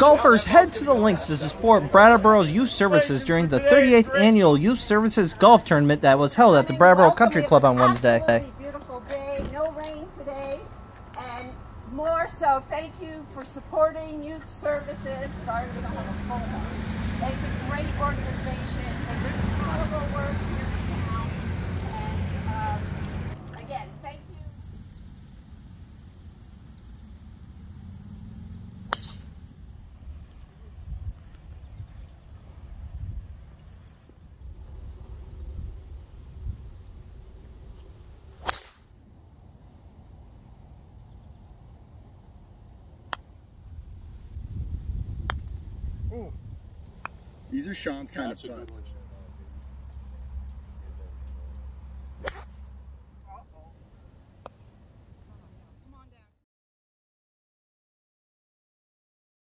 Golfers, head to the links to support Brattleboro's youth services during the 38th annual Youth Services Golf Tournament that was held at the Brattleboro Country Club on Wednesday. Beautiful day, no rain today, and more so, thank you for supporting Youth Services. Sorry we don't have a full one. It's a great organization. They do incredible work here in town. And again, thank you. These are Sean's kind of putts.